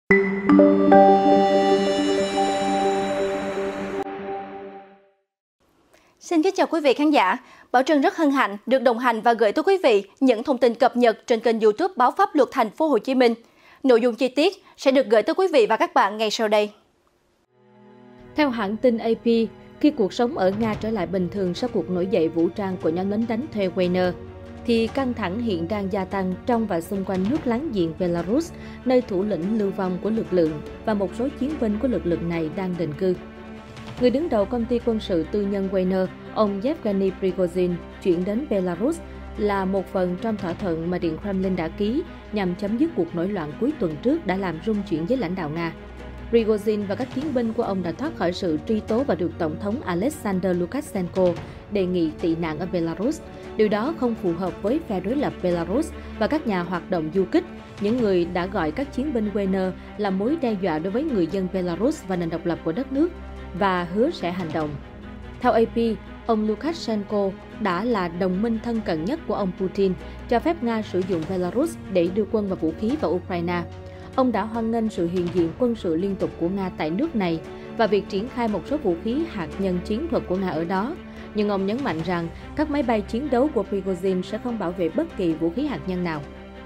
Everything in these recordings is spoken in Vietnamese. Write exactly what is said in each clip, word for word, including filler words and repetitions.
Xin kính chào quý vị khán giả. Bảo Trân rất hân hạnh được đồng hành và gửi tới quý vị những thông tin cập nhật trên kênh YouTube Báo Pháp Luật Thành phố Hồ Chí Minh. Nội dung chi tiết sẽ được gửi tới quý vị và các bạn ngay sau đây. Theo hãng tin a pê, khi cuộc sống ở Nga trở lại bình thường sau cuộc nổi dậy vũ trang của nhóm lính đánh thuê Wagner, thì căng thẳng hiện đang gia tăng trong và xung quanh nước láng giềng Belarus, nơi thủ lĩnh lưu vong của lực lượng và một số chiến binh của lực lượng này đang định cư. Người đứng đầu công ty quân sự tư nhân Wagner, ông Yevgeny Prigozhin, chuyển đến Belarus là một phần trong thỏa thuận mà Điện Kremlin đã ký nhằm chấm dứt cuộc nổi loạn cuối tuần trước đã làm rung chuyển giới lãnh đạo Nga. Prigozhin và các chiến binh của ông đã thoát khỏi sự truy tố và được Tổng thống Alexander Lukashenko đề nghị tị nạn ở Belarus. Điều đó không phù hợp với phe đối lập Belarus và các nhà hoạt động du kích, những người đã gọi các chiến binh Wagner là mối đe dọa đối với người dân Belarus và nền độc lập của đất nước, và hứa sẽ hành động. Theo a pê, ông Lukashenko đã là đồng minh thân cận nhất của ông Putin, cho phép Nga sử dụng Belarus để đưa quân và vũ khí vào Ukraine. Ông đã hoan nghênh sự hiện diện quân sự liên tục của Nga tại nước này và việc triển khai một số vũ khí hạt nhân chiến thuật của Nga ở đó. Nhưng ông nhấn mạnh rằng các máy bay chiến đấu của Prigozhin sẽ không bảo vệ bất kỳ vũ khí hạt nhân nào.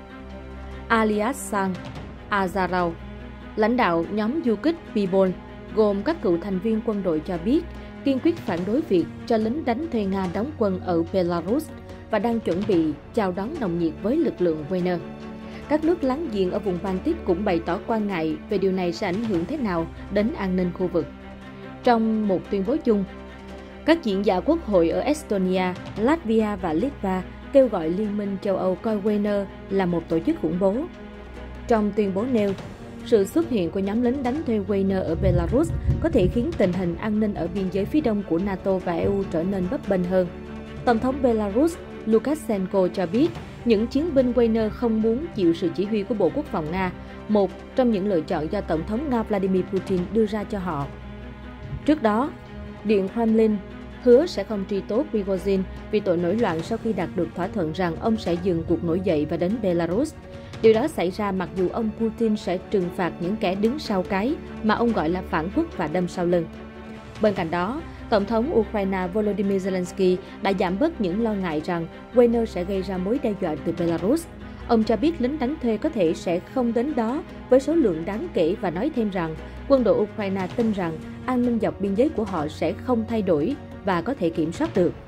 Alyasan Azarov, lãnh đạo nhóm du kích Pibol, gồm các cựu thành viên quân đội cho biết kiên quyết phản đối việc cho lính đánh thuê Nga đóng quân ở Belarus và đang chuẩn bị chào đón nồng nhiệt với lực lượng Wagner. Các nước láng giềng ở vùng Baltic cũng bày tỏ quan ngại về điều này sẽ ảnh hưởng thế nào đến an ninh khu vực. Trong một tuyên bố chung, các diễn giả quốc hội ở Estonia, Latvia và Litva kêu gọi Liên minh châu Âu coi Wagner là một tổ chức khủng bố. Trong tuyên bố nêu, sự xuất hiện của nhóm lính đánh thuê Wagner ở Belarus có thể khiến tình hình an ninh ở biên giới phía đông của NATO và e u trở nên bấp bênh hơn. Tổng thống Belarus Lukashenko cho biết những chiến binh Wagner không muốn chịu sự chỉ huy của Bộ Quốc phòng Nga, một trong những lựa chọn do Tổng thống Nga Vladimir Putin đưa ra cho họ. Trước đó, Điện Kremlin hứa sẽ không truy tố Prigozhin vì tội nổi loạn sau khi đạt được thỏa thuận rằng ông sẽ dừng cuộc nổi dậy và đến Belarus. Điều đó xảy ra mặc dù ông Putin sẽ trừng phạt những kẻ đứng sau cái mà ông gọi là phản quốc và đâm sau lưng. Bên cạnh đó, Tổng thống Ukraine Volodymyr Zelensky đã giảm bớt những lo ngại rằng Wagner sẽ gây ra mối đe dọa từ Belarus. Ông cho biết lính đánh thuê có thể sẽ không đến đó với số lượng đáng kể và nói thêm rằng quân đội Ukraine tin rằng an ninh dọc biên giới của họ sẽ không thay đổi và có thể kiểm soát được.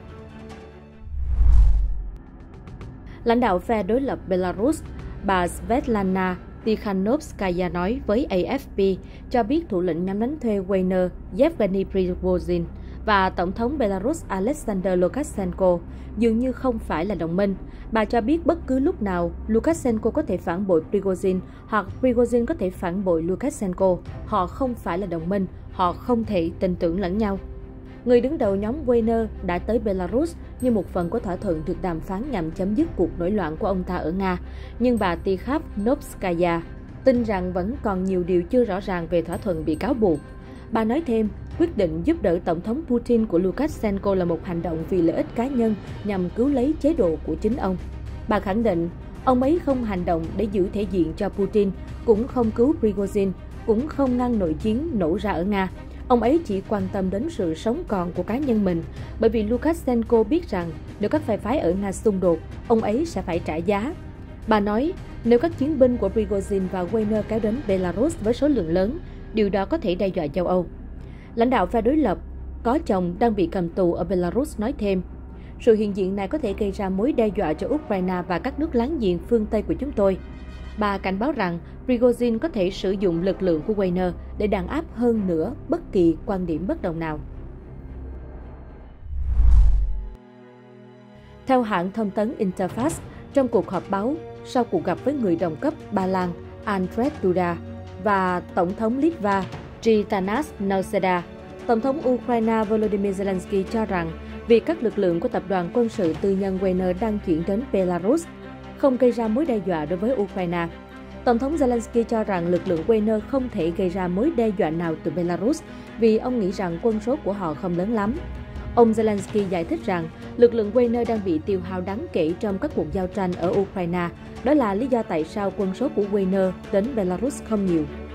Lãnh đạo phe đối lập Belarus, bà Svetlana Tikhanovskaya nói với a ép pê cho biết thủ lĩnh nhóm đánh thuê Wagner Yevgeny Prigozhin và Tổng thống Belarus Alexander Lukashenko dường như không phải là đồng minh. Bà cho biết bất cứ lúc nào Lukashenko có thể phản bội Prigozhin hoặc Prigozhin có thể phản bội Lukashenko. Họ không phải là đồng minh, họ không thể tin tưởng lẫn nhau. Người đứng đầu nhóm Wagner đã tới Belarus như một phần của thỏa thuận được đàm phán nhằm chấm dứt cuộc nổi loạn của ông ta ở Nga. Nhưng bà Tikhanovskaya tin rằng vẫn còn nhiều điều chưa rõ ràng về thỏa thuận bị cáo buộc. Bà nói thêm, quyết định giúp đỡ Tổng thống Putin của Lukashenko là một hành động vì lợi ích cá nhân nhằm cứu lấy chế độ của chính ông. Bà khẳng định, ông ấy không hành động để giữ thể diện cho Putin, cũng không cứu Prigozhin, cũng không ngăn nội chiến nổ ra ở Nga. Ông ấy chỉ quan tâm đến sự sống còn của cá nhân mình, bởi vì Lukashenko biết rằng nếu các phe phái ở Nga xung đột, ông ấy sẽ phải trả giá. Bà nói, nếu các chiến binh của Prigozhin và Wagner kéo đến Belarus với số lượng lớn, điều đó có thể đe dọa châu Âu. Lãnh đạo phe đối lập, có chồng đang bị cầm tù ở Belarus nói thêm, sự hiện diện này có thể gây ra mối đe dọa cho Ukraine và các nước láng giềng phương Tây của chúng tôi. Bà cảnh báo rằng Prigozhin có thể sử dụng lực lượng của Wagner để đàn áp hơn nữa bất kỳ quan điểm bất đồng nào. Theo hãng thông tấn Interfax, trong cuộc họp báo sau cuộc gặp với người đồng cấp Ba Lan Andrzej Duda và Tổng thống Litva Gitanas Nausėda, Tổng thống Ukraine Volodymyr Zelensky cho rằng việc các lực lượng của tập đoàn quân sự tư nhân Wagner đang chuyển đến Belarus không gây ra mối đe dọa đối với Ukraine. Tổng thống Zelensky cho rằng lực lượng Wagner không thể gây ra mối đe dọa nào từ Belarus vì ông nghĩ rằng quân số của họ không lớn lắm. Ông Zelensky giải thích rằng lực lượng Wagner đang bị tiêu hao đáng kể trong các cuộc giao tranh ở Ukraine. Đó là lý do tại sao quân số của Wagner đến Belarus không nhiều.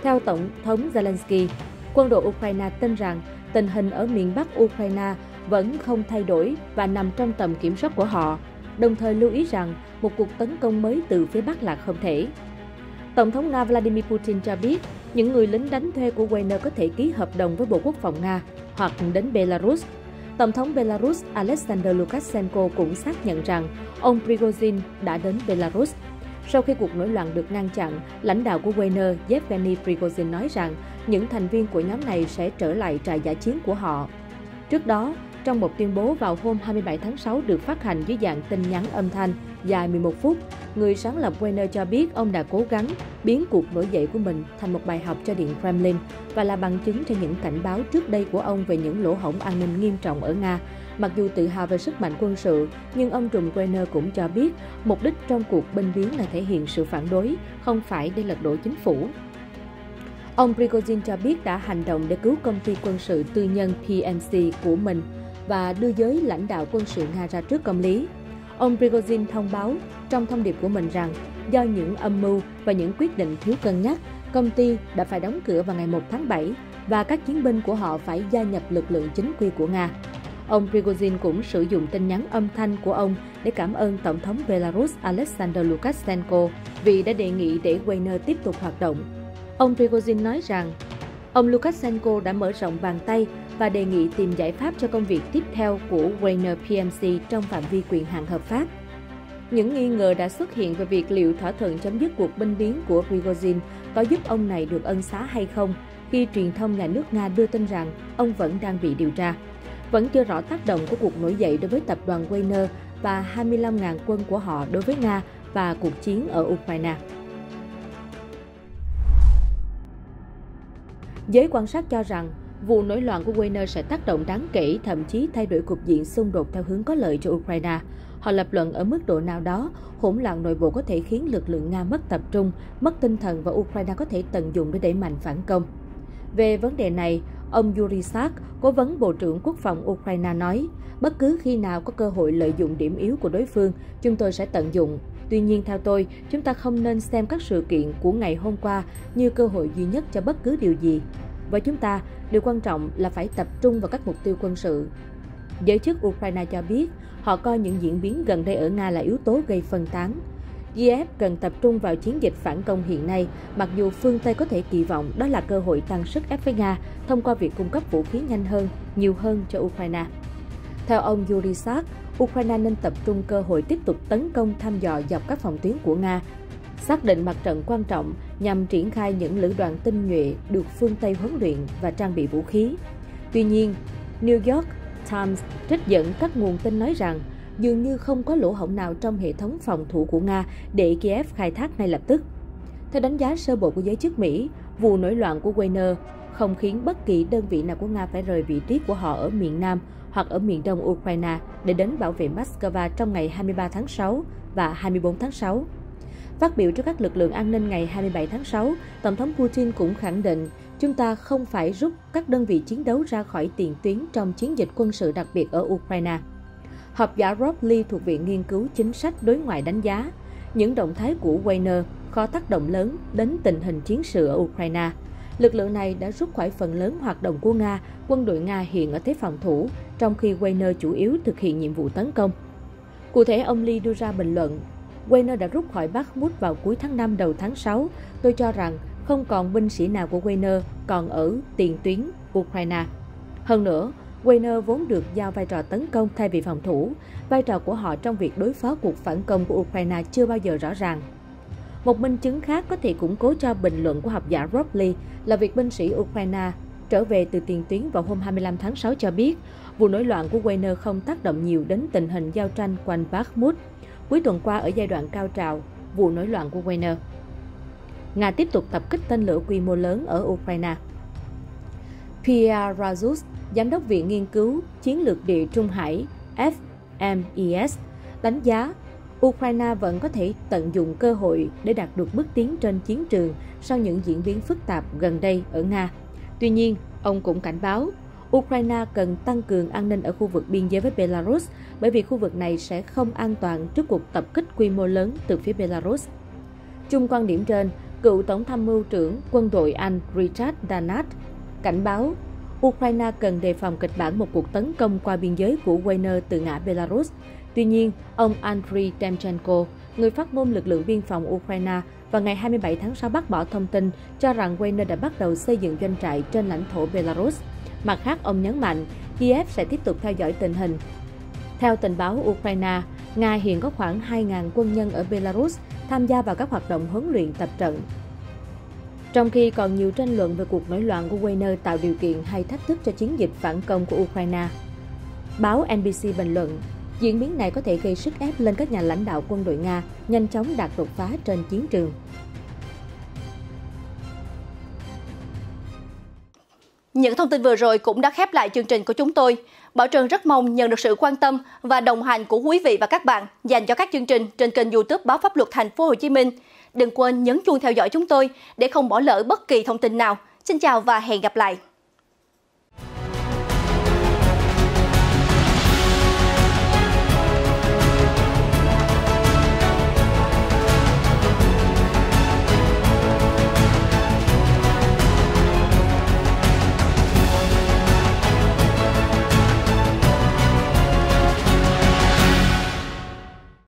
Theo Tổng thống Zelensky, quân đội Ukraine tin rằng tình hình ở miền Bắc Ukraine vẫn không thay đổi và nằm trong tầm kiểm soát của họ, đồng thời lưu ý rằng một cuộc tấn công mới từ phía Bắc là không thể. Tổng thống Nga Vladimir Putin cho biết những người lính đánh thuê của Wagner có thể ký hợp đồng với Bộ Quốc phòng Nga hoặc đến Belarus. Tổng thống Belarus Alexander Lukashenko cũng xác nhận rằng ông Prigozhin đã đến Belarus. Sau khi cuộc nổi loạn được ngăn chặn, lãnh đạo của Wagner Yevgeny Prigozhin nói rằng những thành viên của nhóm này sẽ trở lại trại dã chiến của họ. Trước đó, trong một tuyên bố vào hôm hai mươi bảy tháng sáu được phát hành dưới dạng tin nhắn âm thanh dài mười một phút, người sáng lập Wagner cho biết ông đã cố gắng biến cuộc nổi dậy của mình thành một bài học cho Điện Kremlin và là bằng chứng cho những cảnh báo trước đây của ông về những lỗ hổng an ninh nghiêm trọng ở Nga. Mặc dù tự hào về sức mạnh quân sự, nhưng ông trùm Wagner cũng cho biết mục đích trong cuộc binh biến là thể hiện sự phản đối, không phải để lật đổ chính phủ. Ông Prigozhin cho biết đã hành động để cứu công ty quân sự tư nhân pê em xê của mình và đưa giới lãnh đạo quân sự Nga ra trước công lý. Ông Prigozhin thông báo trong thông điệp của mình rằng do những âm mưu và những quyết định thiếu cân nhắc, công ty đã phải đóng cửa vào ngày một tháng bảy và các chiến binh của họ phải gia nhập lực lượng chính quy của Nga. Ông Prigozhin cũng sử dụng tin nhắn âm thanh của ông để cảm ơn Tổng thống Belarus Alexander Lukashenko vì đã đề nghị để Wagner tiếp tục hoạt động. Ông Prigozhin nói rằng ông Lukashenko đã mở rộng bàn tay và đề nghị tìm giải pháp cho công việc tiếp theo của Wagner pê em xê trong phạm vi quyền hạn hợp pháp. Những nghi ngờ đã xuất hiện về việc liệu thỏa thuận chấm dứt cuộc binh biến của Prigozhin có giúp ông này được ân xá hay không, khi truyền thông nhà nước Nga đưa tin rằng ông vẫn đang bị điều tra. Vẫn chưa rõ tác động của cuộc nổi dậy đối với tập đoàn Wagner và hai mươi lăm nghìn quân của họ đối với Nga và cuộc chiến ở Ukraine. Giới quan sát cho rằng vụ nổi loạn của Wagner sẽ tác động đáng kể, thậm chí thay đổi cục diện xung đột theo hướng có lợi cho Ukraine. Họ lập luận ở mức độ nào đó, hỗn loạn nội bộ có thể khiến lực lượng Nga mất tập trung, mất tinh thần và Ukraine có thể tận dụng để đẩy mạnh phản công. Về vấn đề này, ông Yuri Sak, cố vấn Bộ trưởng Quốc phòng Ukraine nói, bất cứ khi nào có cơ hội lợi dụng điểm yếu của đối phương, chúng tôi sẽ tận dụng. Tuy nhiên, theo tôi, chúng ta không nên xem các sự kiện của ngày hôm qua như cơ hội duy nhất cho bất cứ điều gì. Với chúng ta, điều quan trọng là phải tập trung vào các mục tiêu quân sự. Giới chức Ukraine cho biết, họ coi những diễn biến gần đây ở Nga là yếu tố gây phân tán. giê ép cần tập trung vào chiến dịch phản công hiện nay, mặc dù phương Tây có thể kỳ vọng đó là cơ hội tăng sức ép với Nga thông qua việc cung cấp vũ khí nhanh hơn, nhiều hơn cho Ukraine. Theo ông Yuri Sak, Ukraine nên tập trung cơ hội tiếp tục tấn công thăm dò dọc các phòng tuyến của Nga, xác định mặt trận quan trọng nhằm triển khai những lữ đoàn tinh nhuệ được phương Tây huấn luyện và trang bị vũ khí. Tuy nhiên, New York Times trích dẫn các nguồn tin nói rằng dường như không có lỗ hổng nào trong hệ thống phòng thủ của Nga để Kiev khai thác ngay lập tức. Theo đánh giá sơ bộ của giới chức Mỹ, vụ nổi loạn của Wagner không khiến bất kỳ đơn vị nào của Nga phải rời vị trí của họ ở miền Nam hoặc ở miền Đông Ukraine để đến bảo vệ Moscow trong ngày hai mươi ba tháng sáu và hai mươi bốn tháng sáu. Phát biểu trước các lực lượng an ninh ngày hai mươi bảy tháng sáu, Tổng thống Putin cũng khẳng định chúng ta không phải rút các đơn vị chiến đấu ra khỏi tiền tuyến trong chiến dịch quân sự đặc biệt ở Ukraine. Học giả Rob Lee thuộc Viện Nghiên cứu Chính sách Đối ngoại đánh giá, những động thái của Wagner có tác động lớn đến tình hình chiến sự ở Ukraine. Lực lượng này đã rút khỏi phần lớn hoạt động của Nga, quân đội Nga hiện ở thế phòng thủ, trong khi Wagner chủ yếu thực hiện nhiệm vụ tấn công. Cụ thể, ông Lee đưa ra bình luận, Wagner đã rút khỏi Bakhmut vào cuối tháng năm đầu tháng sáu. Tôi cho rằng không còn binh sĩ nào của Wagner còn ở tiền tuyến Ukraine. Hơn nữa, Wagner vốn được giao vai trò tấn công thay vì phòng thủ. Vai trò của họ trong việc đối phó cuộc phản công của Ukraine chưa bao giờ rõ ràng. Một minh chứng khác có thể củng cố cho bình luận của học giả Rob Lee là việc binh sĩ Ukraine trở về từ tiền tuyến vào hôm hai mươi lăm tháng sáu cho biết vụ nổi loạn của Wagner không tác động nhiều đến tình hình giao tranh quanh Bakhmut. Cuối tuần qua ở giai đoạn cao trào, vụ nổi loạn của Wagner, Nga tiếp tục tập kích tên lửa quy mô lớn ở Ukraine. Pierre Razus, Giám đốc Viện Nghiên cứu Chiến lược Địa Trung Hải F M E S, đánh giá Ukraine vẫn có thể tận dụng cơ hội để đạt được bước tiến trên chiến trường sau những diễn biến phức tạp gần đây ở Nga. Tuy nhiên, ông cũng cảnh báo Ukraine cần tăng cường an ninh ở khu vực biên giới với Belarus bởi vì khu vực này sẽ không an toàn trước cuộc tập kích quy mô lớn từ phía Belarus. Chung quan điểm trên, Cựu Tổng tham mưu trưởng quân đội Anh Richard Dannatt cảnh báo Ukraine cần đề phòng kịch bản một cuộc tấn công qua biên giới của Wagner từ ngã Belarus. Tuy nhiên, ông Andriy Demchenko, người phát ngôn lực lượng biên phòng Ukraine, vào ngày hai mươi bảy tháng sáu bác bỏ thông tin cho rằng Wagner đã bắt đầu xây dựng doanh trại trên lãnh thổ Belarus. Mặt khác, ông nhấn mạnh Kiev sẽ tiếp tục theo dõi tình hình. Theo tình báo Ukraine, Nga hiện có khoảng hai nghìn quân nhân ở Belarus tham gia vào các hoạt động huấn luyện tập trận. Trong khi còn nhiều tranh luận về cuộc nổi loạn của Wagner tạo điều kiện hay thách thức cho chiến dịch phản công của Ukraine, báo en bê xê bình luận, diễn biến này có thể gây sức ép lên các nhà lãnh đạo quân đội Nga nhanh chóng đạt đột phá trên chiến trường. Những thông tin vừa rồi cũng đã khép lại chương trình của chúng tôi. Bảo Trân rất mong nhận được sự quan tâm và đồng hành của quý vị và các bạn dành cho các chương trình trên kênh YouTube Báo Pháp Luật Thành phố Hồ Chí Minh. Đừng quên nhấn chuông theo dõi chúng tôi để không bỏ lỡ bất kỳ thông tin nào. Xin chào và hẹn gặp lại.